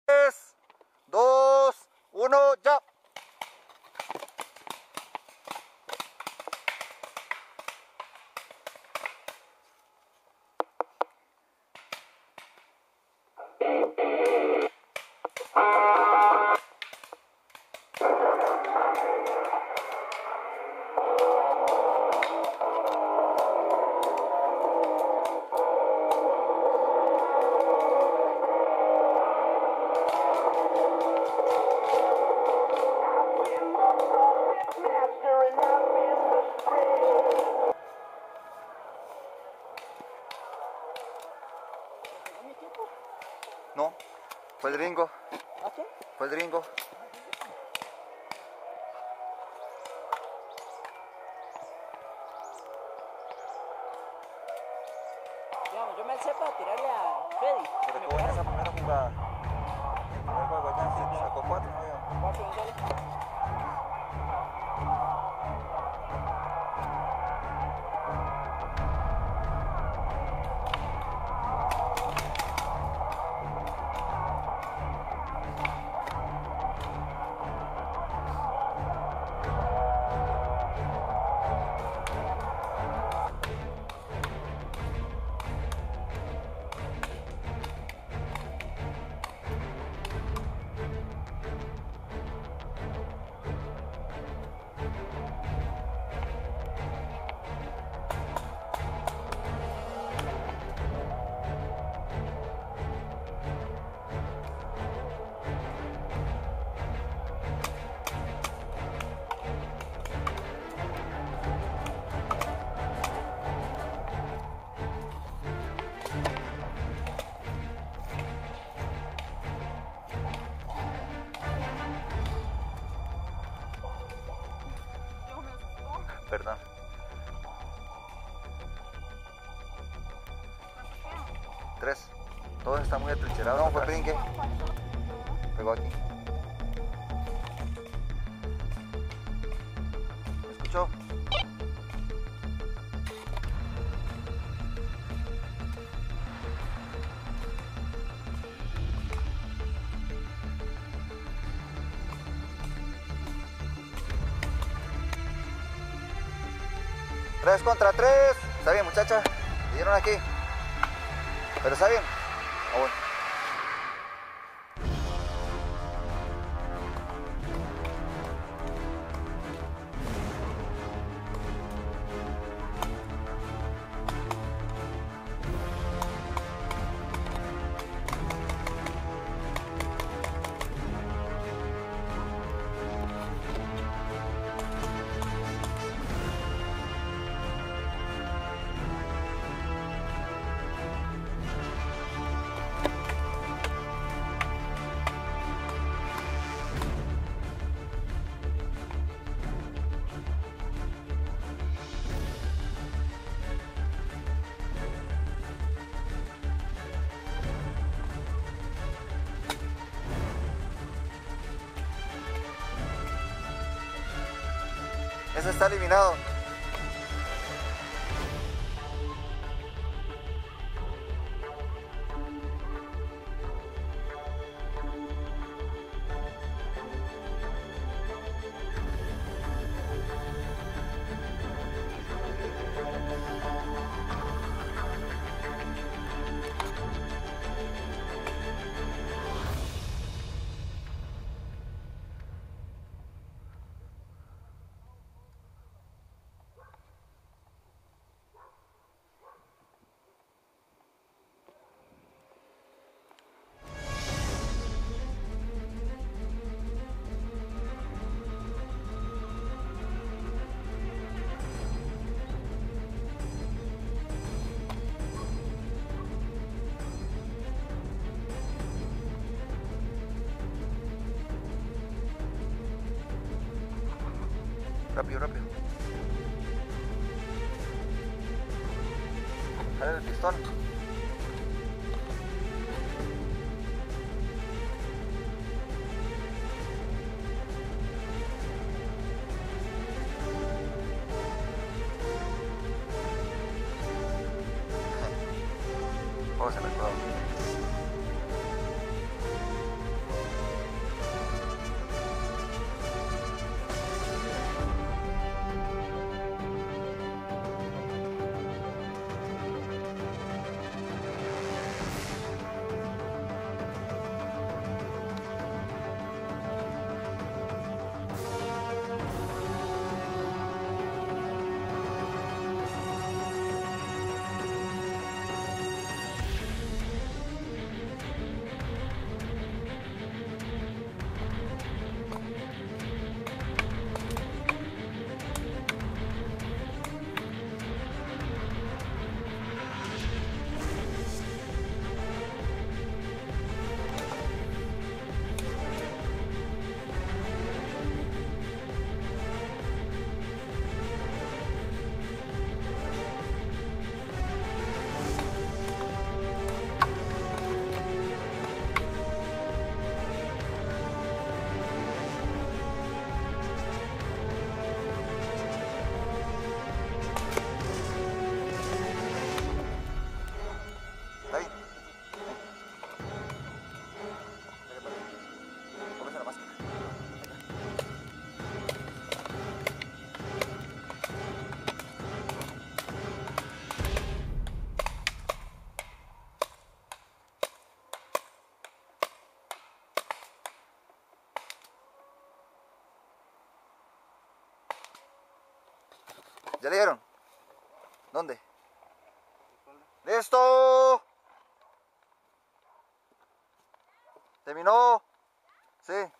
3, 2, 1, ya. No, fue el gringo. ¿Ah, qué? Fue el gringo. Digamos, yo me alcé para tirarle a Freddy. Pero tuvo en esa primera jugada. El primer juego ya se sacó 4, ¿no? ¿Cuatro un solo? Perdón. Tres. Todos están muy atrincherados. No, fue brinque. Pegó aquí. ¿Me escuchó? Tres contra tres. Está bien, muchacha. Le dieron aquí. Pero está bien. Ah, bueno. Ese está eliminado. Rápido, rápido. Jale el pistón. Oh, se me quedó. ¿Ya le dieron? ¿Dónde? ¡Listo! ¿Terminó? Sí.